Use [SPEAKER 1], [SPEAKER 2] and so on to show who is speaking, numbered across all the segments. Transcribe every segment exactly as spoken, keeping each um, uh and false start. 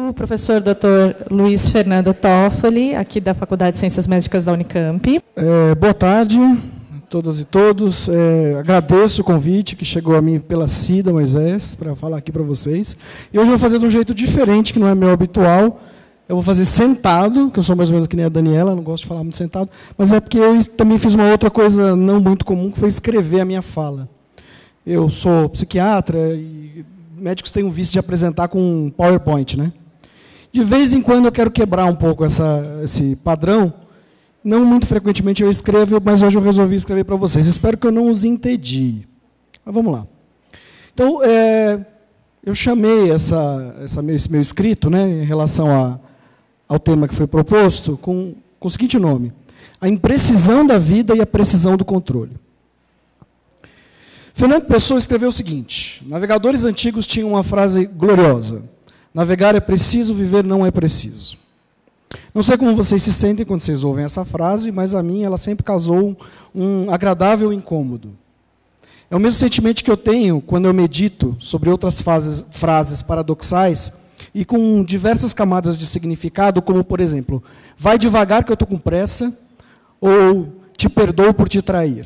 [SPEAKER 1] o professor doutor Luiz Fernando Toffoli, aqui da Faculdade de Ciências Médicas da Unicamp.
[SPEAKER 2] É, boa tarde a todas e todos. É, agradeço o convite que chegou a mim pela Cida Moisés para falar aqui para vocês. E hoje eu vou fazer de um jeito diferente, que não é meu habitual. Eu vou fazer sentado, que eu sou mais ou menos que nem a Daniela, não gosto de falar muito sentado, mas é porque eu também fiz uma outra coisa não muito comum, que foi escrever a minha fala. Eu sou psiquiatra e médicos têm o vício de apresentar com um PowerPoint, né? De vez em quando eu quero quebrar um pouco essa, esse padrão. Não muito frequentemente eu escrevo, mas hoje eu resolvi escrever para vocês. Espero que eu não os entedie. Mas vamos lá. Então, é, eu chamei essa, essa, esse meu escrito, né, em relação a, ao tema que foi proposto, com, com o seguinte nome: a imprecisão da vida e a precisão do controle. Fernando Pessoa escreveu o seguinte: navegadores antigos tinham uma frase gloriosa: navegar é preciso, viver não é preciso. Não sei como vocês se sentem quando vocês ouvem essa frase, mas a mim ela sempre causou um agradável incômodo. É o mesmo sentimento que eu tenho quando eu medito sobre outras fases, frases paradoxais e com diversas camadas de significado, como, por exemplo, vai devagar que eu estou com pressa, ou te perdoo por te trair.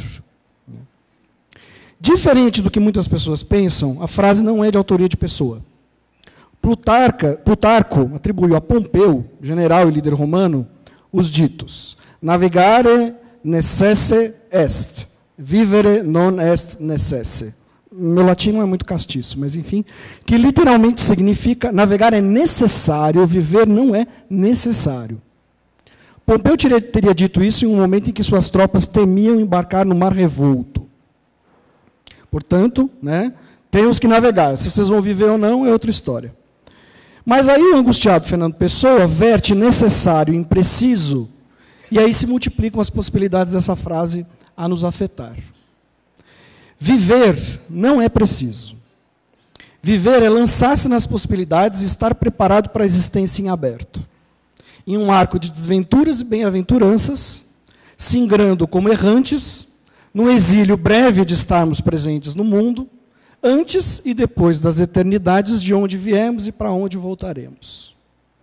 [SPEAKER 2] Diferente do que muitas pessoas pensam, a frase não é de autoria de Pessoa. Plutarca, Plutarco atribuiu a Pompeu, general e líder romano, os ditos: navigare necesse est, vivere non est necesse. Meu latim não é muito castiço, mas enfim, que literalmente significa navegar é necessário, viver não é necessário. Pompeu teria dito isso em um momento em que suas tropas temiam embarcar no mar revolto. Portanto, né, temos que navegar. Se vocês vão viver ou não, é outra história. Mas aí o angustiado Fernando Pessoa verte necessário em preciso, e aí se multiplicam as possibilidades dessa frase a nos afetar. Viver não é preciso. Viver é lançar-se nas possibilidades e estar preparado para a existência em aberto. Em um arco de desventuras e bem-aventuranças, singrando como errantes, no exílio breve de estarmos presentes no mundo, antes e depois das eternidades de onde viemos e para onde voltaremos.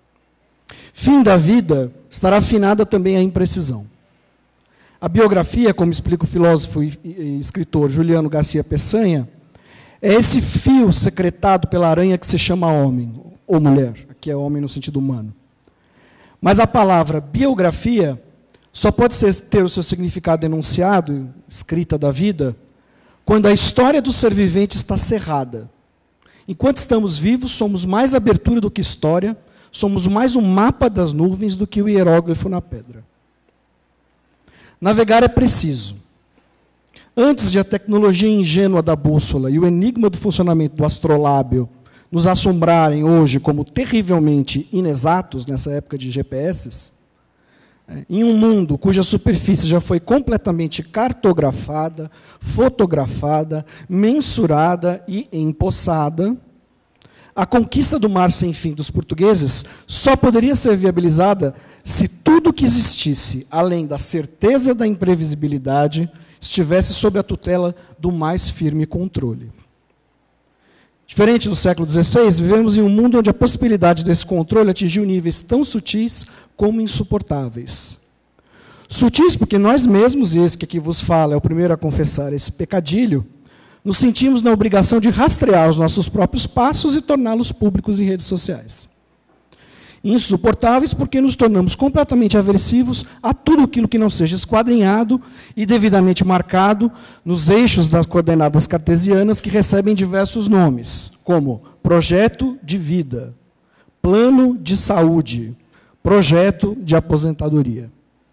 [SPEAKER 2] Fim da vida estará afinada também a imprecisão. A biografia, como explica o filósofo e escritor Juliano Garcia Peçanha, é esse fio secretado pela aranha que se chama homem, ou mulher, aqui é homem no sentido humano. Mas a palavra biografia só pode ser, ter o seu significado enunciado, escrita da vida, quando a história do ser vivente está cerrada. Enquanto estamos vivos, somos mais abertura do que história, somos mais um mapa das nuvens do que o hieróglifo na pedra. Navegar é preciso. Antes de a tecnologia ingênua da bússola e o enigma do funcionamento do astrolábio nos assombrarem hoje como terrivelmente inexatos nessa época de G P S, em um mundo cuja superfície já foi completamente cartografada, fotografada, mensurada e empossada, a conquista do mar sem fim dos portugueses só poderia ser viabilizada se tudo que existisse, além da certeza da imprevisibilidade, estivesse sob a tutela do mais firme controle. Diferente do século dezesseis, vivemos em um mundo onde a possibilidade desse controle atingiu níveis tão sutis como insuportáveis. Sutis porque nós mesmos, e esse que aqui vos fala é o primeiro a confessar esse pecadilho, nos sentimos na obrigação de rastrear os nossos próprios passos e torná-los públicos em redes sociais. Insuportáveis porque nos tornamos completamente aversivos a tudo aquilo que não seja esquadrinhado e devidamente marcado nos eixos das coordenadas cartesianas que recebem diversos nomes, como projeto de vida, plano de saúde, projeto de aposentadoria.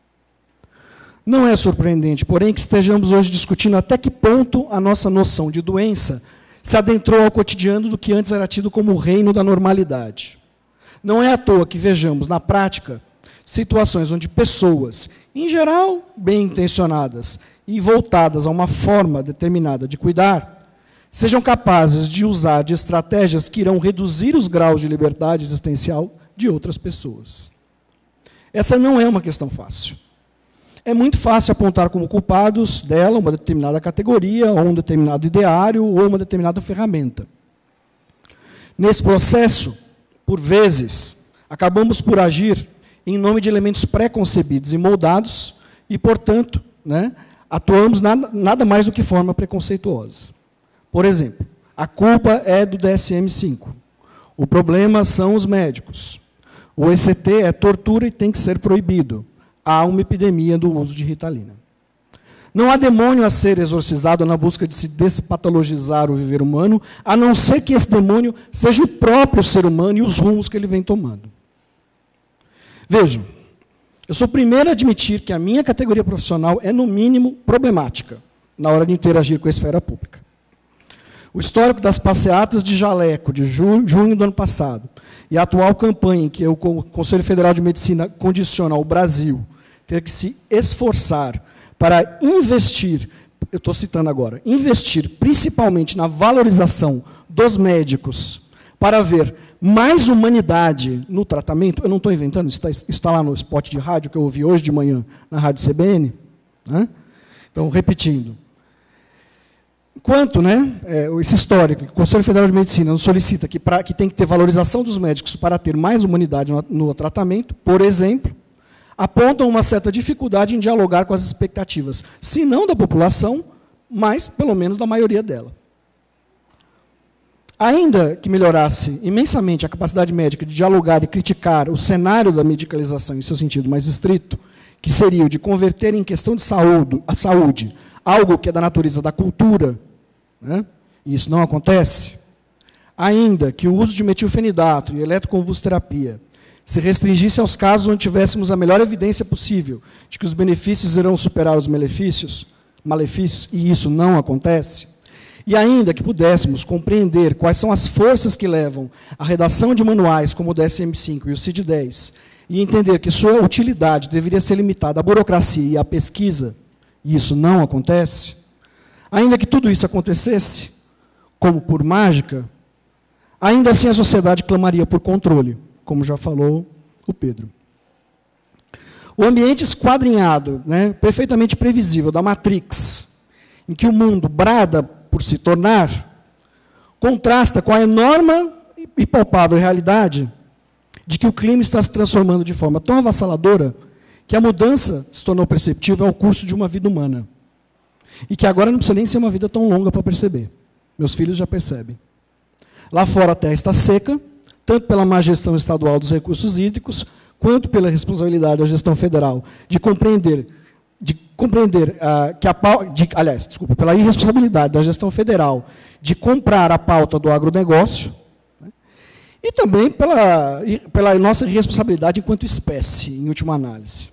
[SPEAKER 2] Não é surpreendente, porém, que estejamos hoje discutindo até que ponto a nossa noção de doença se adentrou ao cotidiano do que antes era tido como o reino da normalidade. Não é à toa que vejamos, na prática, situações onde pessoas, em geral, bem-intencionadas e voltadas a uma forma determinada de cuidar, sejam capazes de usar de estratégias que irão reduzir os graus de liberdade existencial de outras pessoas. Essa não é uma questão fácil. É muito fácil apontar como culpados dela uma determinada categoria, ou um determinado ideário, ou uma determinada ferramenta. Nesse processo, Por vezes, acabamos por agir em nome de elementos pré-concebidos e moldados e, portanto, né, atuamos nada, nada mais do que forma preconceituosa. Por exemplo, a culpa é do D S M cinco. O problema são os médicos. O E C T é tortura e tem que ser proibido. Há uma epidemia do uso de Ritalina. Não há demônio a ser exorcizado na busca de se despatologizar o viver humano, a não ser que esse demônio seja o próprio ser humano e os rumos que ele vem tomando. Vejam, eu sou o primeiro a admitir que a minha categoria profissional é, no mínimo, problemática na hora de interagir com a esfera pública. O histórico das passeatas de jaleco de junho, junho do ano passado e a atual campanha em que o Conselho Federal de Medicina condiciona o Brasil ter que se esforçar para investir, eu estou citando agora, investir principalmente na valorização dos médicos para haver mais humanidade no tratamento. Eu não estou inventando, isso está, isso está lá no spot de rádio que eu ouvi hoje de manhã na Rádio C B N. Né? Então, repetindo. Enquanto, né, é, esse histórico, o Conselho Federal de Medicina nos solicita que, pra, que tem que ter valorização dos médicos para ter mais humanidade no, no tratamento, por exemplo, apontam uma certa dificuldade em dialogar com as expectativas, se não da população, mas, pelo menos, da maioria dela. Ainda que melhorasse imensamente a capacidade médica de dialogar e criticar o cenário da medicalização em seu sentido mais estrito, que seria o de converter em questão de saúde, a saúde algo que é da natureza da cultura, né? E isso não acontece, ainda que o uso de metilfenidato e eletroconvulsoterapia se restringisse aos casos onde tivéssemos a melhor evidência possível de que os benefícios irão superar os malefícios, malefícios, e isso não acontece, e ainda que pudéssemos compreender quais são as forças que levam à redação de manuais como o D S M cinco e o C I D dez, e entender que sua utilidade deveria ser limitada à burocracia e à pesquisa, e isso não acontece, ainda que tudo isso acontecesse, como por mágica, ainda assim a sociedade clamaria por controle, como já falou o Pedro. O ambiente esquadrinhado, né, perfeitamente previsível da Matrix, em que o mundo brada por se tornar, contrasta com a enorme e palpável realidade de que o clima está se transformando de forma tão avassaladora que a mudança se tornou perceptível ao curso de uma vida humana. E que agora não precisa nem ser uma vida tão longa para perceber. Meus filhos já percebem. Lá fora a terra está seca, tanto pela má gestão estadual dos recursos hídricos, quanto pela responsabilidade da gestão federal de compreender, de compreender uh, que a de, aliás, desculpa, pela irresponsabilidade da gestão federal de comprar a pauta do agronegócio, né, e também pela, pela nossa irresponsabilidade enquanto espécie, em última análise.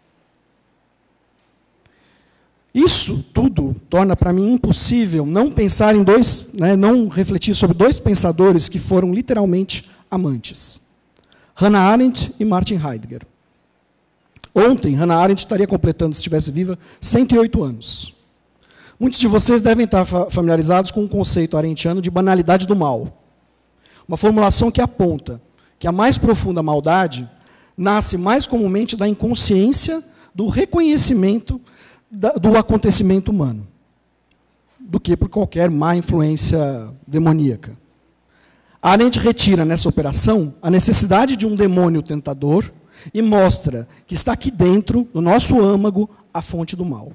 [SPEAKER 2] Isso tudo torna para mim impossível não pensar em dois, né, não refletir sobre dois pensadores que foram literalmente amantes. Hannah Arendt e Martin Heidegger. Ontem, Hannah Arendt estaria completando, se estivesse viva, cento e oito anos. Muitos de vocês devem estar familiarizados com o conceito arendtiano de banalidade do mal. Uma formulação que aponta que a mais profunda maldade nasce mais comumente da inconsciência do reconhecimento do acontecimento humano, do que por qualquer má influência demoníaca. Arendt retira nessa operação a necessidade de um demônio tentador e mostra que está aqui dentro, no nosso âmago, a fonte do mal.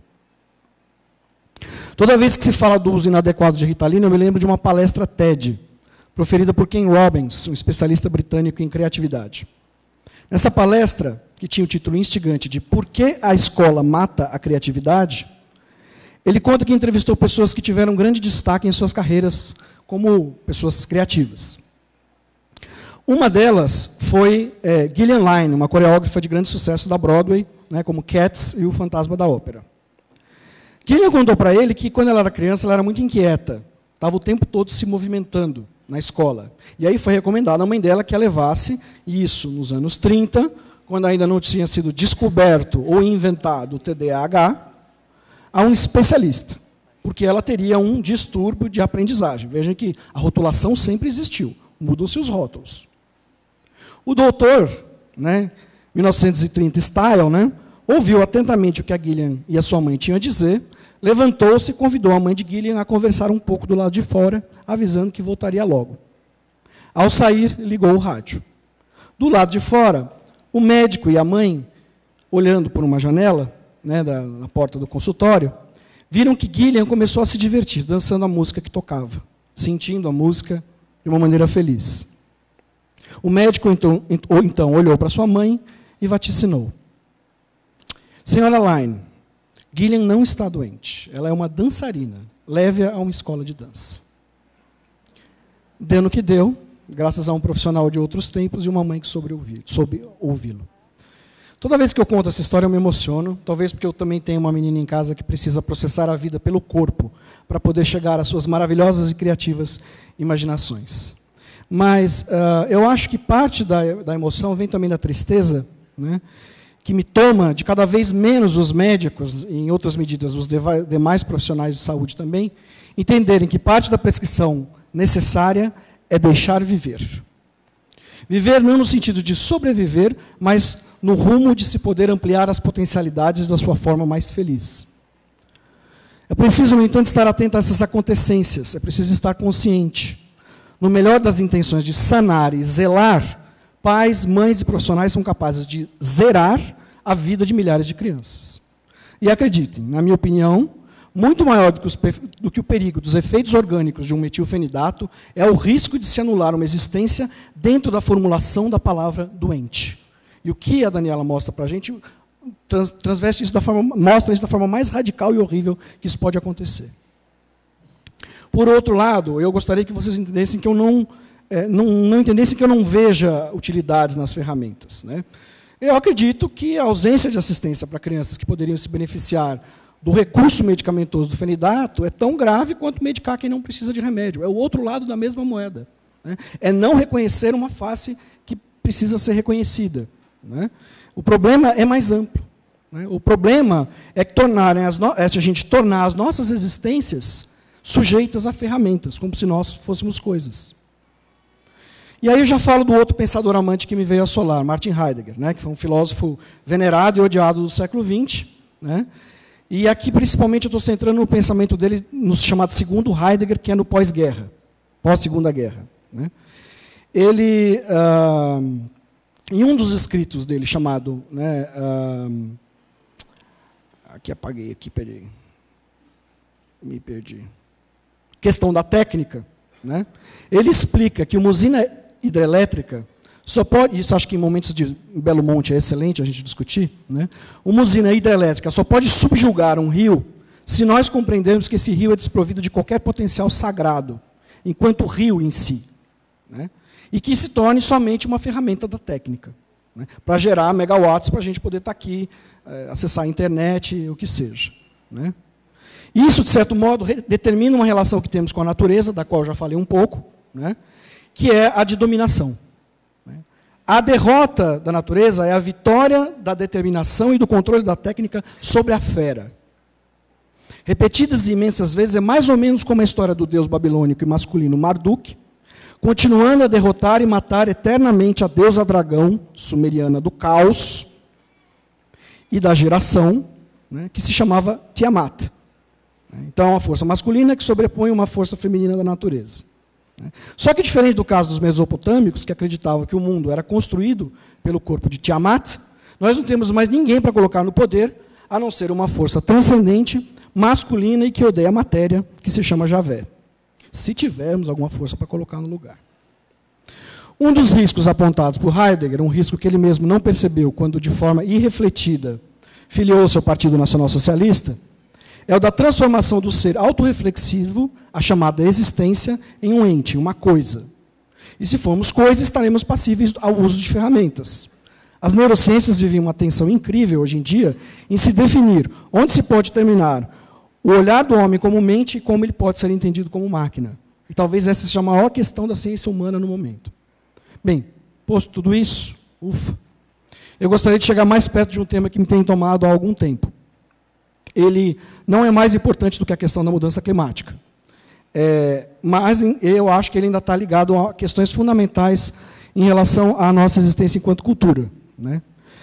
[SPEAKER 2] Toda vez que se fala do uso inadequado de Ritalina, eu me lembro de uma palestra TED, proferida por Ken Robbins, um especialista britânico em criatividade. Nessa palestra, que tinha o título instigante de Por que a escola mata a criatividade, ele conta que entrevistou pessoas que tiveram grande destaque em suas carreiras como pessoas criativas. Uma delas foi é, Gillian Lynne, uma coreógrafa de grande sucesso da Broadway, né, como Cats e o Fantasma da Ópera. Gillian contou para ele que, quando ela era criança, ela era muito inquieta, estava o tempo todo se movimentando na escola. E aí foi recomendado à mãe dela que a levasse, isso nos anos trinta, quando ainda não tinha sido descoberto ou inventado o T D A H, a um especialista, porque ela teria um distúrbio de aprendizagem. Vejam que a rotulação sempre existiu, mudam-se os rótulos. O doutor, né, mil novecentos e trinta style, né, ouviu atentamente o que a Gillian e a sua mãe tinham a dizer, levantou-se e convidou a mãe de Gillian a conversar um pouco do lado de fora, avisando que voltaria logo. Ao sair, ligou o rádio. Do lado de fora, o médico e a mãe, olhando por uma janela, né, da, na porta do consultório, viram que Gillian começou a se divertir, dançando a música que tocava, sentindo a música de uma maneira feliz. O médico, então, então olhou para sua mãe e vaticinou. Senhora Line, Gillian não está doente. Ela é uma dançarina. Leve-a a uma escola de dança. Deu no que deu, graças a um profissional de outros tempos e uma mãe que soube ouvir, soube ouvi-lo. Toda vez que eu conto essa história, eu me emociono, talvez porque eu também tenho uma menina em casa que precisa processar a vida pelo corpo, para poder chegar às suas maravilhosas e criativas imaginações. Mas uh, eu acho que parte da, da emoção vem também da tristeza, né, que me toma de cada vez menos os médicos, e em outras medidas os demais profissionais de saúde também, entenderem que parte da prescrição necessária é deixar viver. Viver não no sentido de sobreviver, mas no rumo de se poder ampliar as potencialidades da sua forma mais feliz. É preciso, no entanto, estar atento a essas acontecências, é preciso estar consciente. No melhor das intenções de sanar e zelar, pais, mães e profissionais são capazes de zerar a vida de milhares de crianças. E acreditem, na minha opinião, muito maior do que, os, do que o perigo dos efeitos orgânicos de um metilfenidato é o risco de se anular uma existência dentro da formulação da palavra doente. E o que a Daniela mostra para a gente trans, transveste isso da forma, mostra isso da forma mais radical e horrível que isso pode acontecer. Por outro lado, eu gostaria que vocês entendessem que eu não, é, não, não entendessem que eu não veja utilidades nas ferramentas, né? Eu acredito que a ausência de assistência para crianças que poderiam se beneficiar do recurso medicamentoso do fenidato é tão grave quanto medicar quem não precisa de remédio. É o outro lado da mesma moeda, né? É não reconhecer uma face que precisa ser reconhecida, né? O problema é mais amplo, né? O problema é, que tornarem as no... é a gente tornar as nossas existências sujeitas a ferramentas, como se nós fôssemos coisas. E aí eu já falo do outro pensador amante que me veio a solar, Martin Heidegger, né, que foi um filósofo venerado e odiado do século vinte. Né, e aqui, principalmente, eu estou centrando no pensamento dele, no chamado segundo Heidegger, que é no pós-guerra, pós-segunda guerra. Né. Ele, ah, em um dos escritos dele, chamado... Né, ah, aqui apaguei, aqui, peraí. Me perdi. Questão da técnica, né? Ele explica que uma usina hidrelétrica só pode, isso acho que em momentos de Belo Monte é excelente a gente discutir, né? Uma usina hidrelétrica só pode subjugar um rio se nós compreendermos que esse rio é desprovido de qualquer potencial sagrado, enquanto rio em si, né? E que se torne somente uma ferramenta da técnica, né? Para gerar megawatts para a gente poder estar aqui, é, acessar a internet, o que seja, né? Isso, de certo modo, determina uma relação que temos com a natureza, da qual eu já falei um pouco, né, que é a de dominação. Né. A derrota da natureza é a vitória da determinação e do controle da técnica sobre a fera. Repetidas e imensas vezes, é mais ou menos como a história do deus babilônico e masculino Marduk, continuando a derrotar e matar eternamente a deusa dragão, sumeriana do caos e da geração, né, que se chamava Tiamat. Então, é uma força masculina que sobrepõe uma força feminina da natureza. Só que, diferente do caso dos mesopotâmicos, que acreditavam que o mundo era construído pelo corpo de Tiamat, nós não temos mais ninguém para colocar no poder, a não ser uma força transcendente, masculina e que odeia a matéria, que se chama Javé. Se tivermos alguma força para colocar no lugar. Um dos riscos apontados por Heidegger, um risco que ele mesmo não percebeu quando, de forma irrefletida, filiou-se ao Partido Nacional Socialista, é o da transformação do ser autorreflexivo, a chamada existência, em um ente, uma coisa. E se formos coisa, estaremos passíveis ao uso de ferramentas. As neurociências vivem uma tensão incrível hoje em dia em se definir onde se pode terminar o olhar do homem como mente e como ele pode ser entendido como máquina. E talvez essa seja a maior questão da ciência humana no momento. Bem, posto tudo isso, ufa, eu gostaria de chegar mais perto de um tema que me tem tomado há algum tempo. Ele não é mais importante do que a questão da mudança climática. É, mas eu acho que ele ainda está ligado a questões fundamentais em relação à nossa existência enquanto cultura. Né?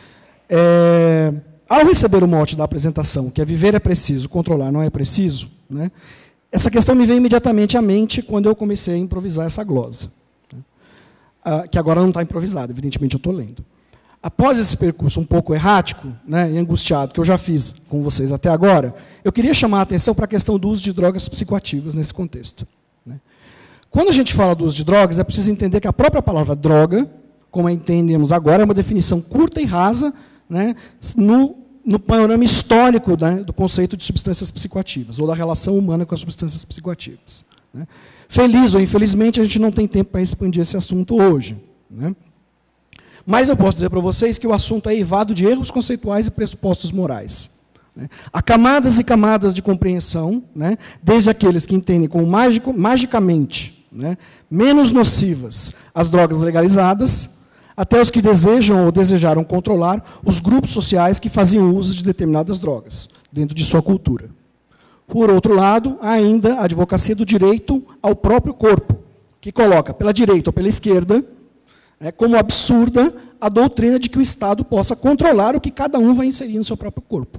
[SPEAKER 2] É, ao receber o mote da apresentação, que é viver é preciso, controlar não é preciso, né, essa questão me veio imediatamente à mente quando eu comecei a improvisar essa glosa. uh, que agora não está improvisada, evidentemente eu estou lendo. Após esse percurso um pouco errático, né, e angustiado, que eu já fiz com vocês até agora, eu queria chamar a atenção para a questão do uso de drogas psicoativas nesse contexto. Né. Quando a gente fala do uso de drogas, é preciso entender que a própria palavra droga, como entendemos agora, é uma definição curta e rasa, né, no, no panorama histórico, né, do conceito de substâncias psicoativas, ou da relação humana com as substâncias psicoativas. Né. Feliz ou infelizmente, a gente não tem tempo para expandir esse assunto hoje. Né. Mas eu posso dizer para vocês que o assunto é eivado de erros conceituais e pressupostos morais. Né. Há camadas e camadas de compreensão, né, desde aqueles que entendem como mágico, magicamente, né, menos nocivas as drogas legalizadas, até os que desejam ou desejaram controlar os grupos sociais que faziam uso de determinadas drogas, dentro de sua cultura. Por outro lado, há ainda a advocacia do direito ao próprio corpo, que coloca pela direita ou pela esquerda, é, como absurda a doutrina de que o Estado possa controlar o que cada um vai inserir no seu próprio corpo.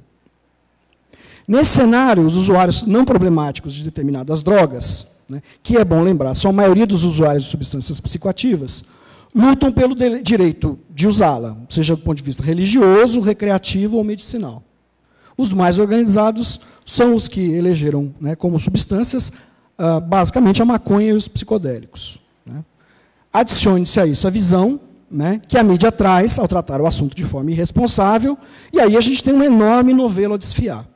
[SPEAKER 2] Nesse cenário, os usuários não problemáticos de determinadas drogas, né, que é bom lembrar, são a maioria dos usuários de substâncias psicoativas, lutam pelo de- direito de usá-la, seja do ponto de vista religioso, recreativo ou medicinal. Os mais organizados são os que elegeram, né, como substâncias, ah, basicamente, a maconha e os psicodélicos. Né. Adicione-se a isso a visão, né, que a mídia traz ao tratar o assunto de forma irresponsável, e aí a gente tem um enorme novelo a desfiar.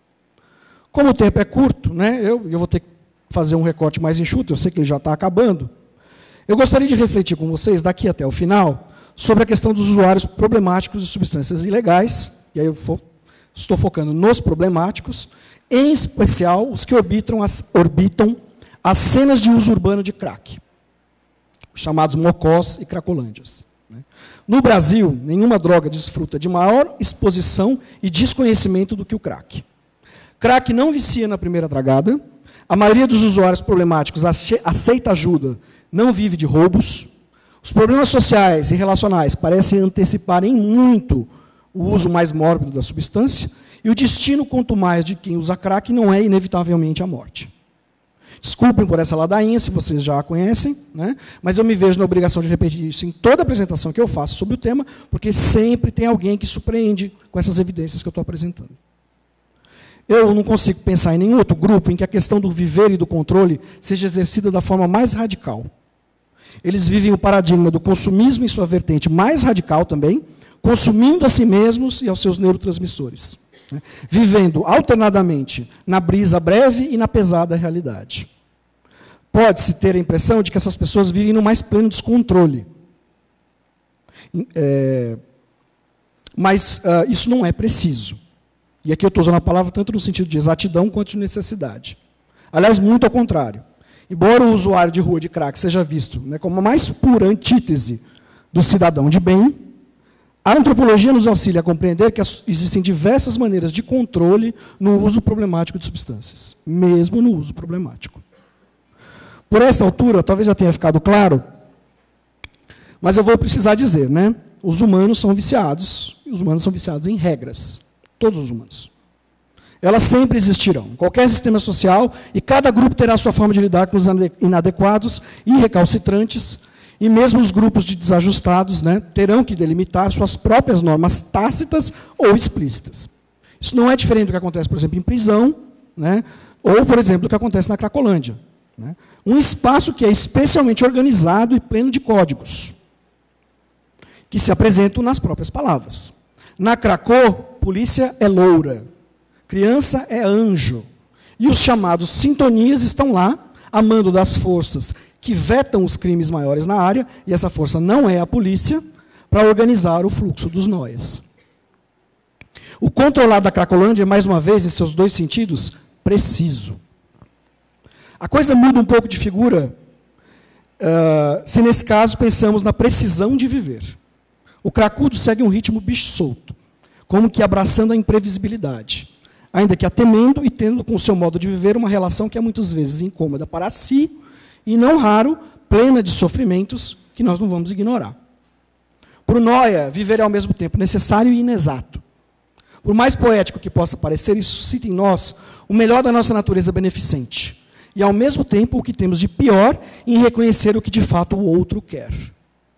[SPEAKER 2] Como o tempo é curto, né, eu, eu vou ter que fazer um recorte mais enxuto, eu sei que ele já está acabando, eu gostaria de refletir com vocês, daqui até o final, sobre a questão dos usuários problemáticos de substâncias ilegais, e aí eu fo- estou focando nos problemáticos, em especial os que orbitam as, orbitam as cenas de uso urbano de crack, os chamados mocós e cracolândias. Né. No Brasil, nenhuma droga desfruta de maior exposição e desconhecimento do que o crack. Crack não vicia na primeira tragada, a maioria dos usuários problemáticos aceita ajuda, não vive de roubos, os problemas sociais e relacionais parecem anteciparem muito o uso mais mórbido da substância, e o destino, quanto mais, de quem usa crack não é, inevitavelmente, a morte. Desculpem por essa ladainha, se vocês já a conhecem, né? Mas eu me vejo na obrigação de repetir isso em toda a apresentação que eu faço sobre o tema, porque sempre tem alguém que surpreende com essas evidências que eu estou apresentando. Eu não consigo pensar em nenhum outro grupo em que a questão do viver e do controle seja exercida da forma mais radical. Eles vivem o paradigma do consumismo em sua vertente mais radical também, consumindo a si mesmos e aos seus neurotransmissores, né? Vivendo alternadamente na brisa breve e na pesada realidade. Pode-se ter a impressão de que essas pessoas vivem no mais pleno descontrole. É, mas uh, isso não é preciso. E aqui eu estou usando a palavra tanto no sentido de exatidão quanto de necessidade. Aliás, muito ao contrário. Embora o usuário de rua de crack seja visto, né, como a mais pura antítese do cidadão de bem, a antropologia nos auxilia a compreender que as, existem diversas maneiras de controle no uso problemático de substâncias, mesmo no uso problemático. Por esta altura, talvez já tenha ficado claro, mas eu vou precisar dizer, né, os humanos são viciados, e os humanos são viciados em regras. Todos os humanos. Elas sempre existirão, em qualquer sistema social, e cada grupo terá a sua forma de lidar com os inadequados e recalcitrantes, e mesmo os grupos de desajustados, né, terão que delimitar suas próprias normas tácitas ou explícitas. Isso não é diferente do que acontece, por exemplo, em prisão, né, ou, por exemplo, do que acontece na Cracolândia. Né, um espaço que é especialmente organizado e pleno de códigos, que se apresentam nas próprias palavras. Na Cracó, polícia é loura, criança é anjo, e os chamados sintonias estão lá, a mando das forças que vetam os crimes maiores na área, e essa força não é a polícia, para organizar o fluxo dos nóias. O controlado da Cracolândia é, mais uma vez, em seus dois sentidos, preciso. A coisa muda um pouco de figura, uh, se nesse caso pensamos na precisão de viver. O cracudo segue um ritmo bicho solto, como que abraçando a imprevisibilidade, ainda que a temendo e tendo com o seu modo de viver uma relação que é muitas vezes incômoda para si e, não raro, plena de sofrimentos que nós não vamos ignorar. Para o Noia, viver é ao mesmo tempo necessário e inexato. Por mais poético que possa parecer, isso suscita em nós o melhor da nossa natureza beneficente, e ao mesmo tempo o que temos de pior em reconhecer o que de fato o outro quer.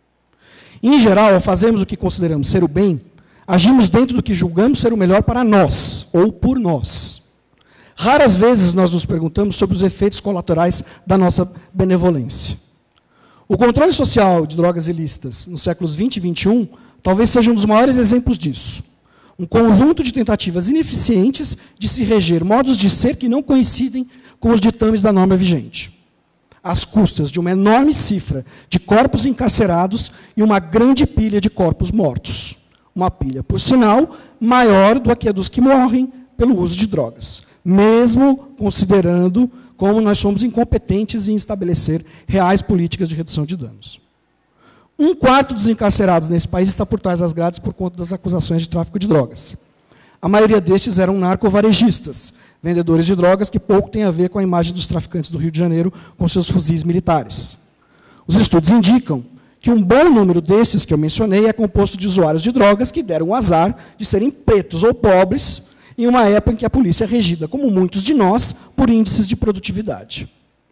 [SPEAKER 2] Em geral, ao fazermos o que consideramos ser o bem, agimos dentro do que julgamos ser o melhor para nós, ou por nós. Raras vezes nós nos perguntamos sobre os efeitos colaterais da nossa benevolência. O controle social de drogas ilícitas nos séculos vinte e vinte e um talvez seja um dos maiores exemplos disso. Um conjunto de tentativas ineficientes de se reger modos de ser que não coincidem com os ditames da norma vigente, às custas de uma enorme cifra de corpos encarcerados e uma grande pilha de corpos mortos. Uma pilha, por sinal, maior do que a dos que morrem pelo uso de drogas, mesmo considerando como nós somos incompetentes em estabelecer reais políticas de redução de danos. Um quarto dos encarcerados nesse país está por trás das grades por conta das acusações de tráfico de drogas. A maioria destes eram narcovarejistas, vendedores de drogas que pouco têm a ver com a imagem dos traficantes do Rio de Janeiro com seus fuzis militares. Os estudos indicam que um bom número desses que eu mencionei é composto de usuários de drogas que deram o azar de serem pretos ou pobres em uma época em que a polícia é regida, como muitos de nós, por índices de produtividade.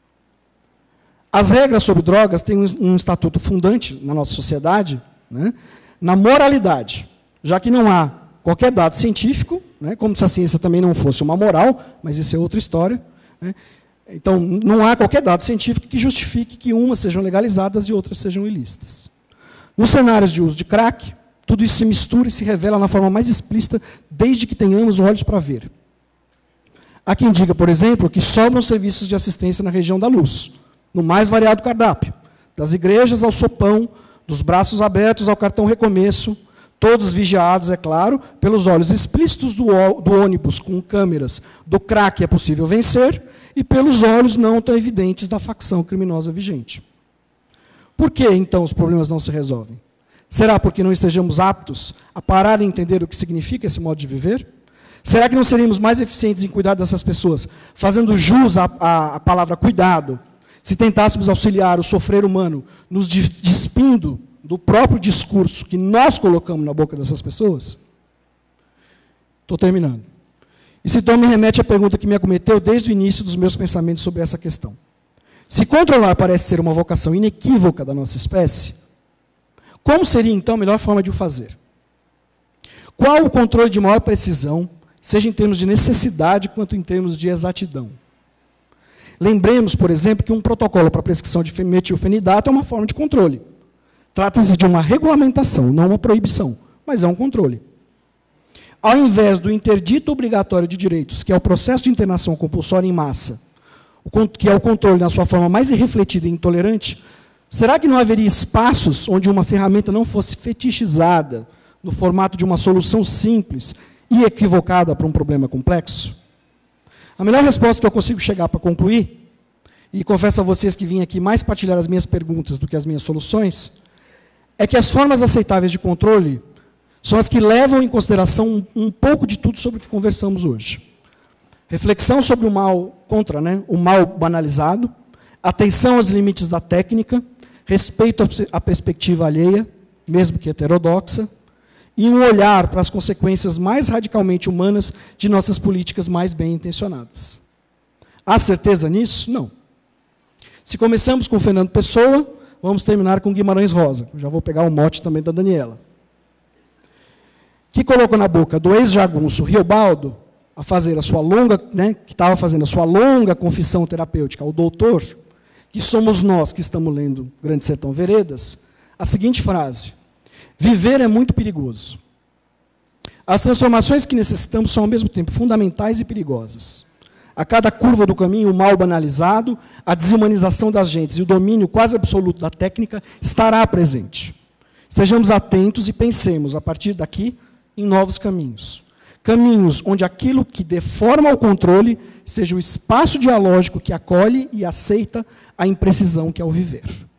[SPEAKER 2] As regras sobre drogas têm um estatuto fundante na nossa sociedade, né, na moralidade, já que não há qualquer dado científico, né, como se a ciência também não fosse uma moral, mas isso é outra história. Né, então, não há qualquer dado científico que justifique que umas sejam legalizadas e outras sejam ilícitas. Nos cenários de uso de crack, tudo isso se mistura e se revela na forma mais explícita desde que tenhamos olhos para ver. Há quem diga, por exemplo, que sobram serviços de assistência na região da luz, no mais variado cardápio, das igrejas ao sopão, dos braços abertos ao cartão recomeço, todos vigiados, é claro, pelos olhos explícitos do, do ônibus com câmeras do crack é possível vencer e pelos olhos não tão evidentes da facção criminosa vigente. Por que, então, os problemas não se resolvem? Será porque não estejamos aptos a parar e entender o que significa esse modo de viver? Será que não seríamos mais eficientes em cuidar dessas pessoas, fazendo jus à, à, à palavra cuidado, se tentássemos auxiliar o sofrer humano, nos despindo do próprio discurso que nós colocamos na boca dessas pessoas? Estou terminando. Esse tom me remete à pergunta que me acometeu desde o início dos meus pensamentos sobre essa questão. Se controlar parece ser uma vocação inequívoca da nossa espécie, como seria, então, a melhor forma de o fazer? Qual o controle de maior precisão, seja em termos de necessidade, quanto em termos de exatidão? Lembremos, por exemplo, que um protocolo para a prescrição de metilfenidato é uma forma de controle. Trata-se de uma regulamentação, não uma proibição, mas é um controle. Ao invés do interdito obrigatório de direitos, que é o processo de internação compulsória em massa, que é o controle na sua forma mais irrefletida e intolerante, será que não haveria espaços onde uma ferramenta não fosse fetichizada no formato de uma solução simples e equivocada para um problema complexo? A melhor resposta que eu consigo chegar para concluir, e confesso a vocês que vim aqui mais partilhar as minhas perguntas do que as minhas soluções, é que as formas aceitáveis de controle são as que levam em consideração um, um pouco de tudo sobre o que conversamos hoje. Reflexão sobre o mal contra, né, o mal banalizado, atenção aos limites da técnica, respeito à perspectiva alheia, mesmo que heterodoxa, e um olhar para as consequências mais radicalmente humanas de nossas políticas mais bem intencionadas. Há certeza nisso? Não. Se começamos com Fernando Pessoa, vamos terminar com Guimarães Rosa. Já vou pegar o mote também da Daniela. Que colocou na boca do ex-jagunço Riobaldo, a fazer a sua longa, né, que estava fazendo a sua longa confissão terapêutica ao doutor, que somos nós que estamos lendo Grande Sertão Veredas, a seguinte frase: viver é muito perigoso. As transformações que necessitamos são ao mesmo tempo fundamentais e perigosas. A cada curva do caminho, o mal banalizado, a desumanização das gentes e o domínio quase absoluto da técnica estará presente. Sejamos atentos e pensemos, a partir daqui, em novos caminhos. Caminhos onde aquilo que deforma o controle seja o espaço dialógico que acolhe e aceita a imprecisão que é o viver.